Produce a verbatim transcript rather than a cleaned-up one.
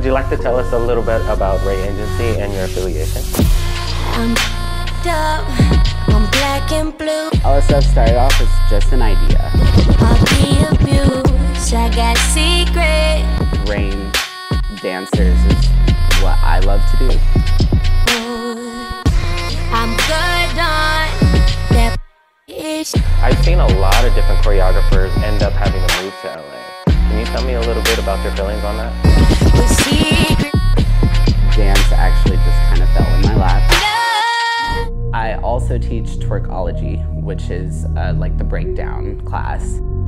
would you like to tell us a little bit about Ray Agency and your affiliation? I'm up, I'm black and blue. L S F started off as just an idea. I'll be abused, I got secret. Rain dancers is what I love to do. I'm good on that bitch. I've seen a lot of different choreographers end up having to move to L A. Can you tell me a little bit about your feelings on that? The secret. Dance actually just kind of fell in my lap. I also teach Twerkology, which is uh, like the breakdown class.